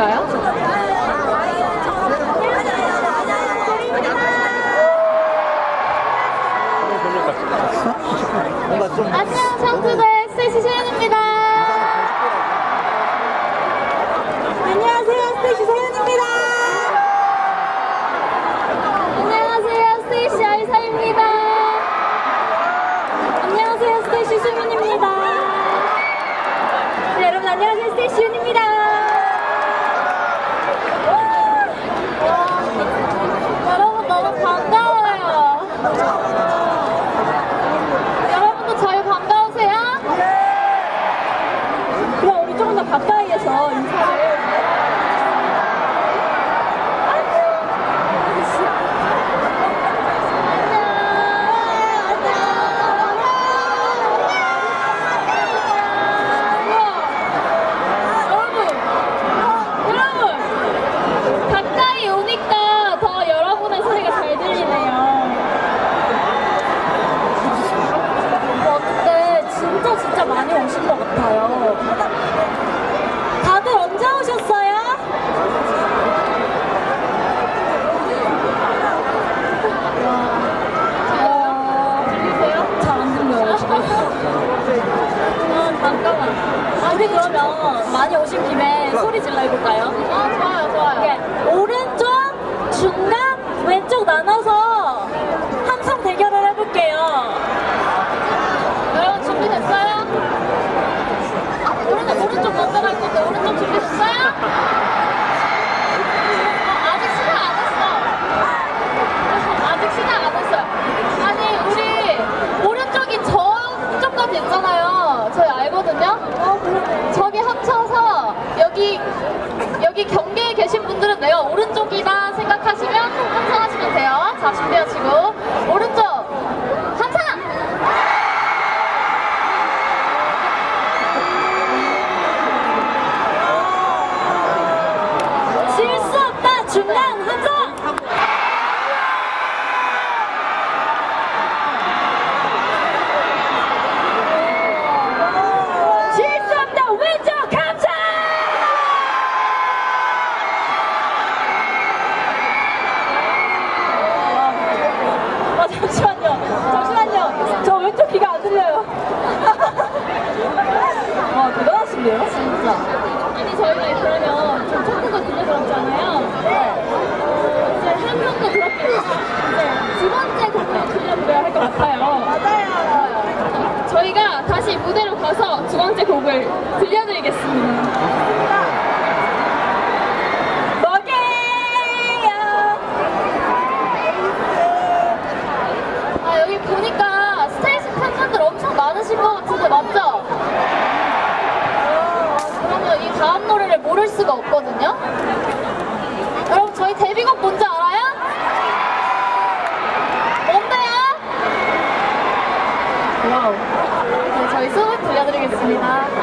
들어볼까요? 안녕, 청주대 스테이시 소연입니다. 안녕하세요, 스테이시 소연입니다. 안녕하세요, 스테이시 알사입니다. 안녕하세요, 스테이시 수민입니다. 네, 여러분 안녕하세요, 스테이시 윤입니다. 여러분 너무 반가워요. 여러분도 저희 반가우세요? 그럼 우리 조금 더 가까이에서 인사를. 가까이 오니까 더 여러분의 소리가 잘 들리네요. 근데 진짜 많이 오신 것 같아요. 다들 언제 오셨어요? 들리세요? 잘 안 들려요, 지금. 잠깐만. 우리 그러면 많이 오신 김에 소리 질러 해볼까요? 좋아요. 네, 오른쪽, 중간, 왼쪽 나눠서 함성 대결을 해볼게요. 여러분 준비됐어요? 오른쪽 먼저 갈 건데 오른쪽 준비됐어요? 아직 시작 안 했어. 아직 시작 안 했어요. 아니 우리 오른쪽이 저쪽까지 있잖아요. 저희 알거든요. 저기 합쳐서 여기 경계에 계신 분들은 내가 오른쪽이다 생각하시면 함성하시면 돼요. 자 준비하시고 오른쪽 함성! 질 수 없다, 중간 함성! 질 수 없다, 왼쪽 함성! 잠시만요. 저 왼쪽 귀가 안 들려요. 와, 대단하신데요? 진짜. 아니 저희가 그러면 좀 초크가 들려들었잖아요. 이제 함성도 들었겠죠. 이제 두 번째 곡을 들려드려야 할 것 같아요. 맞아요. 저희가 다시 무대로 가서 두 번째 곡을 들려드리겠습니다. 뭐게요? 아 여기 보니까 스테이지 팬분들 엄청 많으신 것 같은데 맞죠? 그러면 이 다음 노래를 모를 수가 없거든요. 여러분 저희 데뷔곡 뭔지 알아요? 뭔데요? 와우. 네, 저희 수업 들려드리겠습니다.